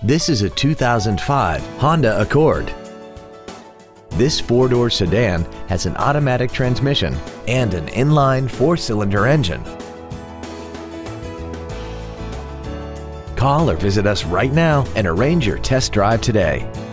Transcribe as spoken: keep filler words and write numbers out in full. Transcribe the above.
This is a two thousand five Honda Accord. This four-door sedan has an automatic transmission and an inline four-cylinder engine. Call or visit us right now and arrange your test drive today.